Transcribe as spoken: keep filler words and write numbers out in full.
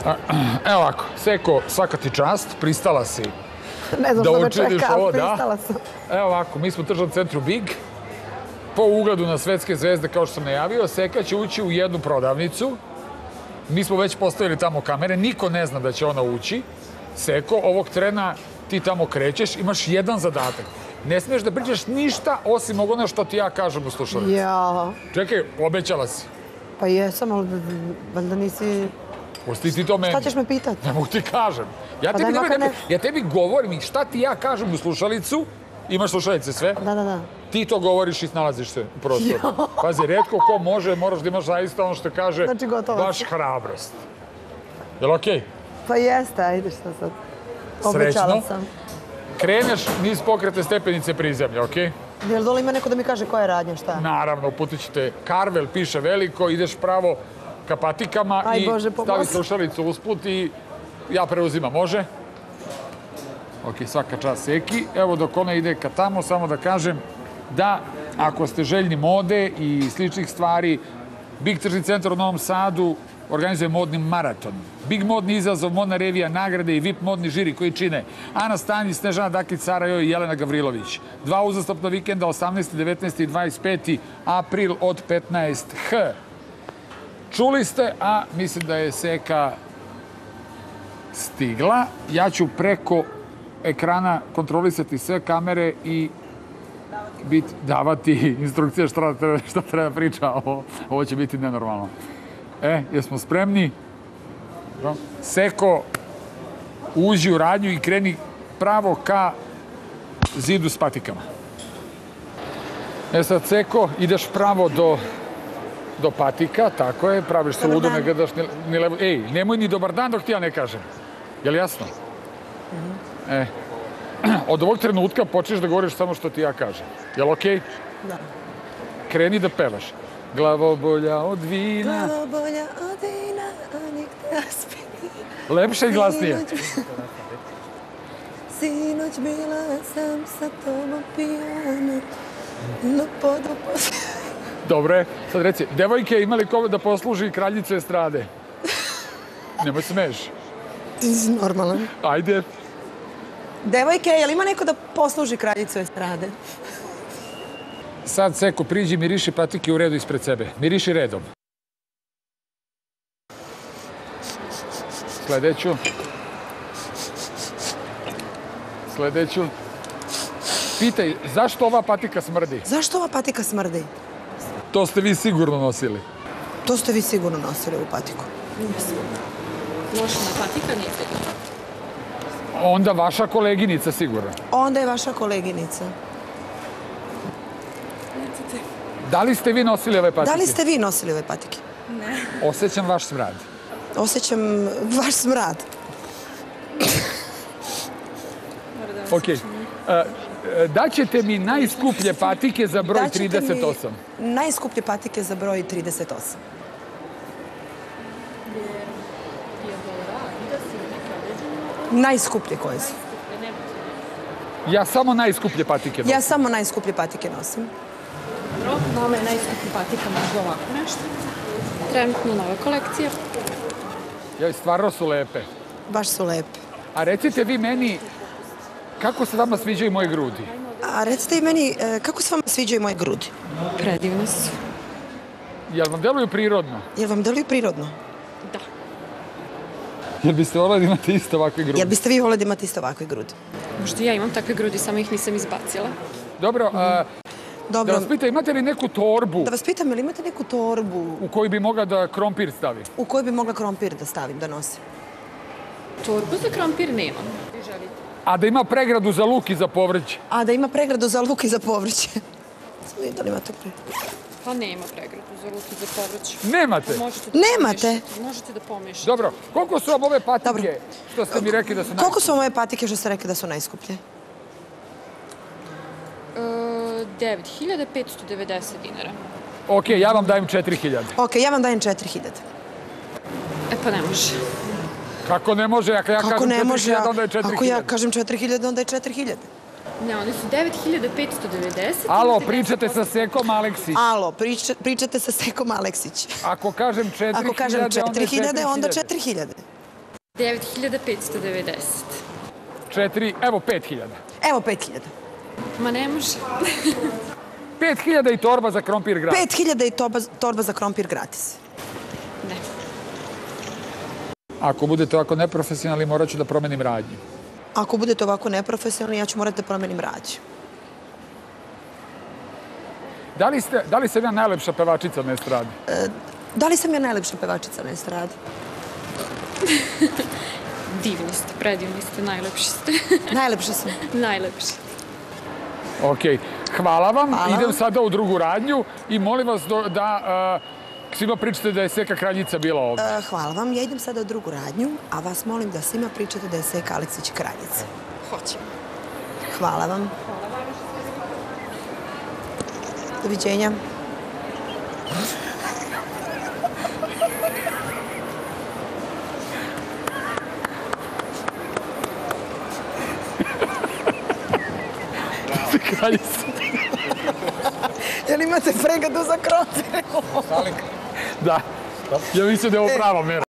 Evo ovako, Seko, svaka ti čast, pristala si Ne znam da što me učiniš čeka, ovo, ali da. pristala sam. Evo ovako, mi smo u tržnom centru Big. Po ugledu na svetske zvezde, kao što sam najavio, Seka će ući u jednu prodavnicu. Mi smo već postavili tamo kamere, niko ne zna da će ona ući. Seko, ovog trena ti tamo krećeš, imaš jedan zadatak. Ne smiješ da pričaš ništa osim ono što ti ja kažem u slušalici. Ja, Čekaj, obećala si. pa jesam, ali valjda nisi... Pusti ti to meni. Šta ćeš me pitati? Ne mogu ti kažem. Ja Pa tebi, daj makar ne, ne- ja tebi govorim i šta ti ja kažem u slušalicu, imaš slušalice sve, Da, da, da. ti to govoriš i snalaziš se u prostoru. Pazi, retko ko može, moraš da imaš zaista ono što kaže, Znači, gotovo baš si. hrabrost. Jel okej? Pa jeste, ajde šta sad. Srećno. Obećala sam. Kreneš niz pokretne stepenice prizemlja, okej? Jel dole ima neko da mi kaže koja je radnja, šta? Naravno, uputit ćete Karvel, piše veliko, ideš pravo ka patikama Aj, i Bože, stavi pomozi. slušalicu usput i ja preuzimam, može? Ok, svaka čast Seki. Evo dok ona ide ka tamo, samo da kažem da ako ste željni mode i sličnih stvari, Big tržni centar u Novom Sadu organizuje modni maraton. Big modni izazov, modna revija, nagrade i V I P modni žiri koji čine Ana Stanjić, Snežana Dakić, Sara Joj i Jelena Gavrilović. Dva uzastopna vikenda, osamnaesti, devetnaesti i dvadeset peti april od petnaest ha. Čuli ste, a mislim da je Seka stigla. Ja ću preko ekrana kontrolisati sve kamere i bit, davati instrukcije šta treba, šta treba priča. Ovo, ovo će biti nenormalno. E, jesmo spremni? Seko, uđi u radnju i kreni pravo ka zidu s patikama. E sad, Seko, ideš pravo do, do patika, tako je, praviš se ludo, ne gledaš ni, ni levo. Ej, nemoj ni dobar dan dok ti ja ne kažem. Je li jasno? E, od ovog trenutka počneš da govoriš samo što ti ja kažem. Je li okej? Da. Kreni da pevaš. Glavobolja od vina. Glavobolja od vina, a nikde aspi. Lepše i glasnije. Sinoć bila sam sa tobom pijana na podu posle. Dobro je. Sad reci, devojke imali ko da posluži kraljicu estrade? Nemoj smeš. Ti si normalan. Ajde. Devojke, je li ima neko da posluži kraljicu estrade? Sad, Seko, priđi, miriši patike u redu ispred sebe. Miriši redom. Sledeću. Sledeću. Pitaj, zašto ova patika smrdi? Zašto ova patika smrdi? To ste vi sigurno nosili. To ste vi sigurno nosili u patiku. Lošina patika nikad. Onda vaša koleginica sigurno. Onda je vaša koleginica. Da li ste vi nosili ove patike? Da li ste vi nosili ove patike? Ne. Osjećam vaš smrad. Osjećam vaš smrad. Ok. Daćete mi najskuplje patike za broj Daćete mi trideset osam. najskuplje patike za broj trideset osam. Najskuplje koje su? Ja samo najskuplje patike nosim. Ja samo najskuplje patike nosim. Dobro, nama je najskuplji patika možda ovako nešto. Trenutno nove kolekcije. Ja, stvarno su lepe. Baš su lepe. A recite vi meni, kako se vama sviđaju moje grudi? A recite i meni, e, kako se vam sviđaju moje grudi? Predivne su. Jel vam deluju prirodno? Jel vam deluju prirodno? Da. Jel biste voleli da imate isto ovakve grudi? Jel biste vi voleli da imate isto ovakve grudi? Možda ja imam takve grudi, samo ih nisam izbacila. Dobro, a, da Dobro, vas pitam, imate li neku torbu da vas pitam, jel imate neku torbu u koju bi mogla da krompir stavi? u koju bi mogla krompir da stavim, da nosim? Torbu za krompir nemam. Vi želite? A da ima pregradu za luk i za povrće? A da ima pregradu za luk i za povrće? Svi, da li imate pregradu? Pa nema pregradu za luk i za povrće. Nemate? Možete da Nemate? pomešate, možete da pomešate. Dobro, koliko su vam ove patike Dobro. što ste mi rekli da su Koliko su vam ove patike što ste rekli da su najskuplje? E, devet hiljada petsto devedeset dinara. Ok, ja vam dajem četiri hiljade. Ok, ja vam dajem četiri hiljade. E pa ne može. Kako ne može? Ako ja Kako kažem ne četiri može? hiljade, onda je četiri Ako ja hiljade. kažem četiri hiljade, onda je četiri hiljade. Ne, one su devet hiljada petsto devedeset. Alo, pričate sa Sekom Aleksić. Alo, priča, pričate sa Sekom Aleksić. Ako kažem četiri hiljade, Ako kažem onda je četiri hiljade, onda četiri hiljade. devet hiljada petsto devedeset. Četiri, evo pet hiljada. Evo pet hiljada. Ma ne može. Pet hiljada i torba za krompir gratis. pet hiljada i toba- torba za krompir gratis. Ne. Ako budete ovako neprofesionalni, morat ću da promenim radnju. Ako budete ovako neprofesionalni, ja ću morati da promenim rađu. Da li, ste, da li sam ja najlepša pevačica na estradi? Da li sam ja najlepša pevačica na estradi? Divni ste, predivni ste, najlepši ste. Najlepša sam. Najlepši. Ok, hvala vam. Hvala. Idem sada u drugu radnju i molim vas do, da uh, svima pričate da je Seka Kraljica bila ovdje. E, hvala vam. Ja idem sada u drugu radnju, a vas molim da svima pričate da je Seka Aleksić kraljica. Hoćemo. Hvala vam. Doviđenja. Kraljica. Jel imate fregatu za krompir? Da. Ja mislim da je ovo prava mera.